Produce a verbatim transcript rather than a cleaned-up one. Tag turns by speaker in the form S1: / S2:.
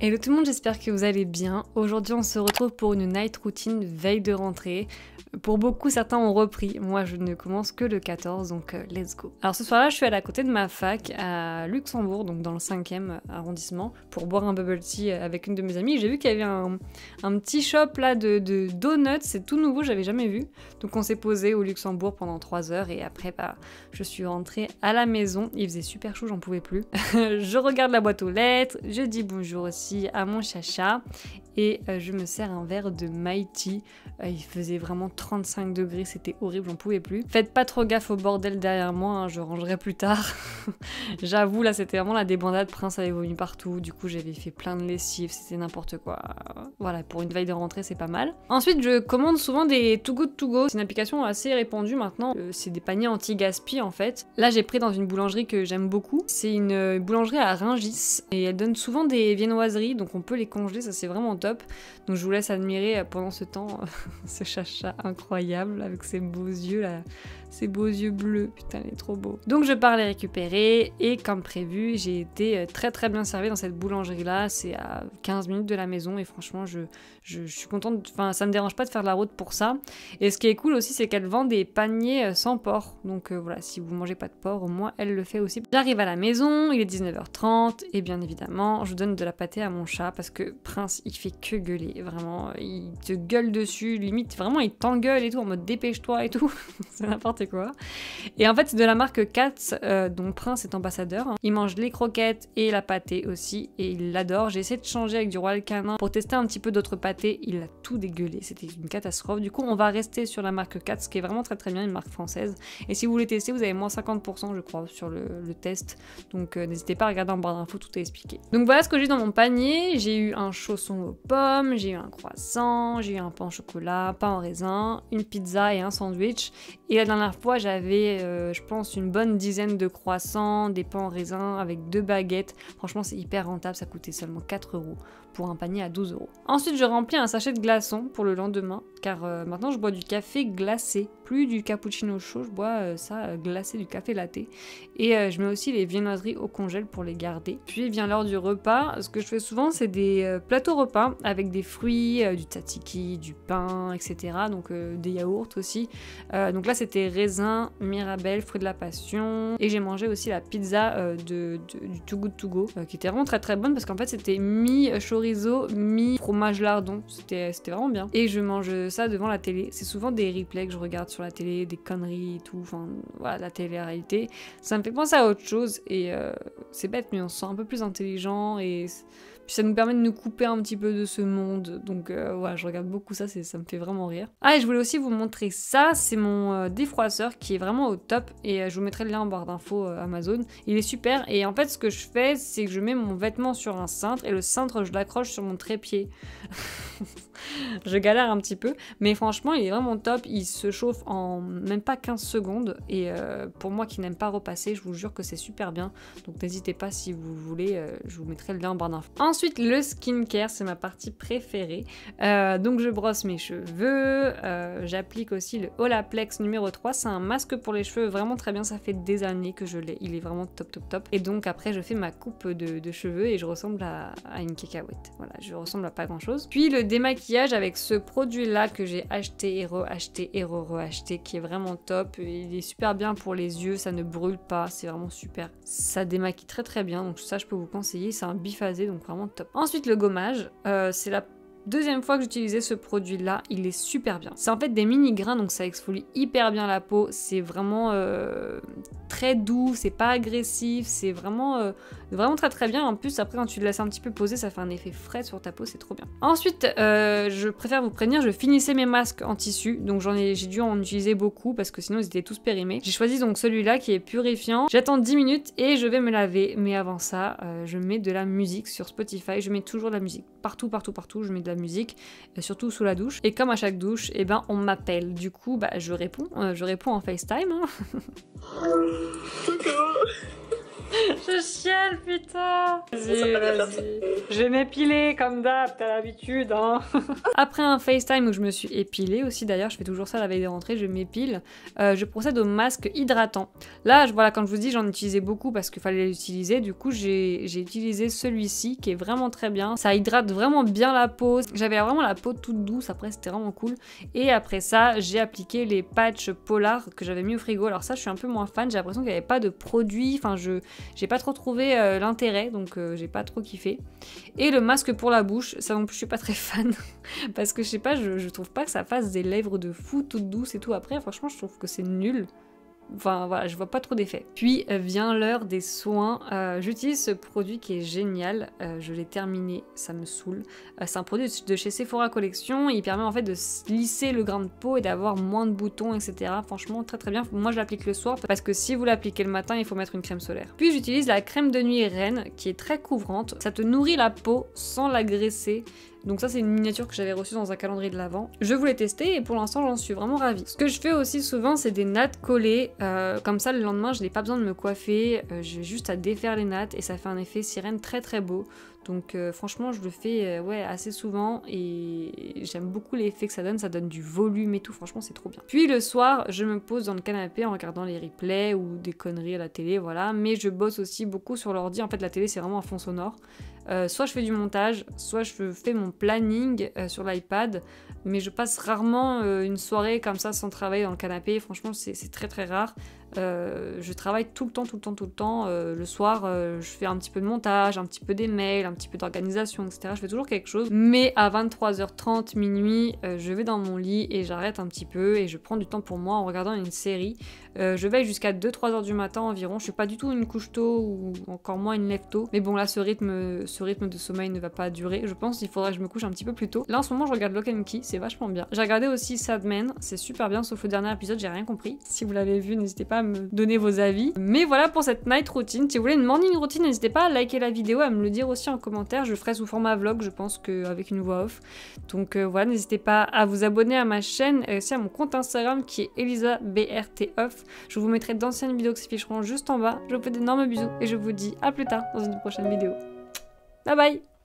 S1: Hello tout le monde, j'espère que vous allez bien. Aujourd'hui on se retrouve pour une night routine veille de rentrée. Pour beaucoup, certains ont repris. Moi, je ne commence que le quatorze, donc euh, let's go. Alors ce soir-là, je suis allée à côté de ma fac, à Luxembourg, donc dans le cinquième arrondissement, pour boire un bubble tea avec une de mes amies. J'ai vu qu'il y avait un, un petit shop là de, de donuts, c'est tout nouveau, j'avais jamais vu. Donc on s'est posé au Luxembourg pendant trois heures et après, bah, je suis rentrée à la maison. Il faisait super chaud, j'en pouvais plus. Je regarde la boîte aux lettres, je dis bonjour aussi à mon chacha et euh, je me sers un verre de my tea. Euh, il faisait vraiment trente-cinq degrés, c'était horrible, j'en pouvais plus. Faites pas trop gaffe au bordel derrière moi, hein, je rangerai plus tard. J'avoue, là c'était vraiment la débandade, Prince avait vomi partout, du coup j'avais fait plein de lessive, c'était n'importe quoi. Voilà, pour une veille de rentrée c'est pas mal. Ensuite je commande souvent des Too Good To Go, c'est une application assez répandue maintenant, euh, c'est des paniers anti-gaspi en fait. Là j'ai pris dans une boulangerie que j'aime beaucoup, c'est une boulangerie à Rungis et elle donne souvent des viennoiseries, donc on peut les congeler, ça c'est vraiment top. Donc je vous laisse admirer pendant ce temps ce chacha incroyable avec ses beaux yeux là, ses beaux yeux bleus, putain il est trop beau. Donc je pars les récupérer et comme prévu j'ai été très très bien servie dans cette boulangerie là, c'est à quinze minutes de la maison et franchement je, je, je suis contente, enfin ça me dérange pas de faire de la route pour ça. Et ce qui est cool aussi c'est qu'elle vend des paniers sans porc, donc euh, voilà, si vous mangez pas de porc au moins elle le fait aussi. J'arrive à la maison, il est dix-neuf heures trente et bien évidemment je donne de la pâtée à mon chat parce que Prince il fait que gueuler, vraiment il te gueule dessus, limite vraiment il t'engueule et tout en mode dépêche-toi et tout, c'est n'importe quoi. Et en fait c'est de la marque Katz euh, dont Prince est ambassadeur. Il mange les croquettes et la pâtée aussi et il l'adore. J'ai essayé de changer avec du Royal Canin pour tester un petit peu d'autres pâtés, il a tout dégueulé, c'était une catastrophe. Du coup on va rester sur la marque Katz qui est vraiment très très bien, une marque française. Et si vous voulez tester vous avez moins cinquante pour cent je crois sur le, le test, donc euh, n'hésitez pas à regarder en barre d'infos, tout est expliqué. Donc voilà ce que j'ai dans mon panier, j'ai eu un chausson aux pommes, j'ai eu un croissant, j'ai eu un pain au chocolat, pain en raisin, une pizza et un sandwich. Et la dernière fois, j'avais, euh, je pense, une bonne dizaine de croissants, des pains en raisin avec deux baguettes. Franchement, c'est hyper rentable, ça coûtait seulement quatre euros pour un panier à douze euros. Ensuite, je remplis un sachet de glaçons pour le lendemain, car euh, maintenant, je bois du café glacé. Plus du cappuccino chaud, je bois euh, ça euh, glacé, du café latte. Et euh, je mets aussi les viennoiseries au congèle pour les garder. Puis vient l'heure du repas. Ce que je fais souvent, c'est des euh, plateaux repas avec des fruits, euh, du tzatziki, du pain, et cetera. Donc euh, des yaourts aussi. Euh, donc là, c'était raisin, mirabelle, fruits de la passion. Et j'ai mangé aussi la pizza euh, de, de, du Too Good To Go, euh, qui était vraiment très très bonne parce qu'en fait, c'était mi-chorizo, mi-fromage lardon. C'était vraiment bien. Et je mange ça devant la télé. C'est souvent des replays que je regarde sur la télé, des conneries et tout. Enfin, voilà, la télé-réalité. Ça me fait penser à autre chose et euh, c'est bête, mais on se sent un peu plus intelligent et puis ça nous permet de nous couper un petit peu de ce monde. Donc euh, voilà, je regarde beaucoup ça, ça me fait vraiment rire. Ah, et je voulais aussi vous montrer ça, c'est mon euh, défroisseur qui est vraiment au top et euh, je vous mettrai le lien en barre d'infos euh, Amazon. Il est super et en fait ce que je fais, c'est que je mets mon vêtement sur un cintre et le cintre je l'accroche sur mon trépied. Je galère un petit peu, mais franchement il est vraiment top, il se chauffe en même pas quinze secondes et euh, pour moi qui n'aime pas repasser, je vous jure que c'est super bien, donc n'hésitez pas si vous voulez, euh, je vous mettrai le lien en barre d'infos. Ensuite le skincare, c'est ma partie préférée, euh, donc je brosse mes cheveux, euh, j'applique aussi le Olaplex numéro trois, c'est un masque pour les cheveux vraiment très bien, ça fait des années que je l'ai, il est vraiment top top top, et donc après je fais ma coupe de, de cheveux et je ressemble à, à une cacahuète, voilà, je ressemble à pas grand chose. Puis le démaquillage avec ce produit là que j'ai acheté et re-acheté et re-re-acheté qui est vraiment top, il est super bien pour les yeux, ça ne brûle pas, c'est vraiment super, ça démaquille très très bien, donc ça je peux vous conseiller, c'est un biphasé donc vraiment top. Ensuite le gommage, euh, c'est la deuxième fois que j'utilisais ce produit là, il est super bien. C'est en fait des mini grains donc ça exfolie hyper bien la peau, c'est vraiment euh, très doux, c'est pas agressif, c'est vraiment, euh, vraiment très très bien. En plus après quand tu le laisses un petit peu poser ça fait un effet frais sur ta peau, c'est trop bien. Ensuite euh, je préfère vous prévenir, je finissais mes masques en tissu donc j'en ai, j'ai dû en utiliser beaucoup parce que sinon ils étaient tous périmés. J'ai choisi donc celui-là qui est purifiant, j'attends dix minutes et je vais me laver, mais avant ça euh, je mets de la musique sur Spotify, je mets toujours de la musique, partout partout partout je mets de la musique, euh, surtout sous la douche. Et comme à chaque douche, eh ben, on m'appelle. Du coup, bah, je réponds. Euh, je réponds en FaceTime. Hein. Je chiale, putain.
S2: Vas-y, vas-y.
S1: Je vais m'épiler comme d'hab, t'as l'habitude, hein. Après un FaceTime où je me suis épilée aussi, d'ailleurs, je fais toujours ça la veille de rentrée, je m'épile, euh, je procède au masque hydratant. Là, je, voilà, quand je vous dis, j'en utilisais beaucoup parce qu'il fallait l'utiliser, du coup, j'ai utilisé celui-ci qui est vraiment très bien. Ça hydrate vraiment bien la peau. J'avais vraiment la peau toute douce, après, c'était vraiment cool. Et après ça, j'ai appliqué les patchs Polar que j'avais mis au frigo. Alors ça, je suis un peu moins fan, j'ai l'impression qu'il n'y avait pas de produit, enfin, je j'ai pas trop trouvé euh, l'intérêt, donc euh, j'ai pas trop kiffé. Et le masque pour la bouche, ça non plus je suis pas très fan, parce que je sais pas, je, je trouve pas que ça fasse des lèvres de fou toutes douces et tout. Après, franchement, je trouve que c'est nul. Enfin voilà, je vois pas trop d'effet. Puis euh, vient l'heure des soins. Euh, J'utilise ce produit qui est génial. Euh, je l'ai terminé, ça me saoule. Euh, c'est un produit de chez Sephora Collection. Il permet en fait de lisser le grain de peau et d'avoir moins de boutons, et cetera. Franchement, très très bien. Moi, je l'applique le soir parce que si vous l'appliquez le matin, il faut mettre une crème solaire. Puis j'utilise la crème de nuit Reine qui est très couvrante. Ça te nourrit la peau sans la graisser. Donc ça c'est une miniature que j'avais reçue dans un calendrier de l'Avent. Je voulais tester et pour l'instant j'en suis vraiment ravie. Ce que je fais aussi souvent c'est des nattes collées, euh, comme ça le lendemain je n'ai pas besoin de me coiffer, euh, j'ai juste à défaire les nattes et ça fait un effet sirène très très beau. Donc euh, franchement je le fais euh, ouais, assez souvent et j'aime beaucoup l'effet que ça donne, ça donne du volume et tout, franchement c'est trop bien. Puis le soir je me pose dans le canapé en regardant les replays ou des conneries à la télé, voilà, mais je bosse aussi beaucoup sur l'ordi, en fait la télé c'est vraiment un fond sonore. Euh, soit je fais du montage, soit je fais mon planning euh, sur l'iPad, mais je passe rarement euh, une soirée comme ça sans travailler dans le canapé, franchement c'est très très rare. Euh, je travaille tout le temps, tout le temps, tout le temps. Euh, le soir, euh, je fais un petit peu de montage, un petit peu des mails, un petit peu d'organisation, et cetera. Je fais toujours quelque chose. Mais à vingt-trois heures trente, minuit, euh, je vais dans mon lit et j'arrête un petit peu et je prends du temps pour moi en regardant une série. Euh, je veille jusqu'à deux trois heures du matin environ. Je suis pas du tout une couche tôt ou encore moins une lève tôt. Mais bon, là, ce rythme, ce rythme de sommeil ne va pas durer. Je pense qu'il faudrait que je me couche un petit peu plus tôt. Là, en ce moment, je regarde Lock and Key, c'est vachement bien. J'ai regardé aussi Sad Men, c'est super bien, sauf le dernier épisode, j'ai rien compris. Si vous l'avez vu, n'hésitez pas à me donner vos avis. Mais voilà pour cette night routine. Si vous voulez une morning routine, n'hésitez pas à liker la vidéo, à me le dire aussi en commentaire. Je ferai sous format vlog, je pense qu'avec une voix off. Donc euh, voilà, n'hésitez pas à vous abonner à ma chaîne et aussi à mon compte Instagram qui est Elisa B R T off. Je vous mettrai d'anciennes vidéos qui s'afficheront juste en bas. Je vous fais d'énormes bisous et je vous dis à plus tard dans une prochaine vidéo. Bye bye!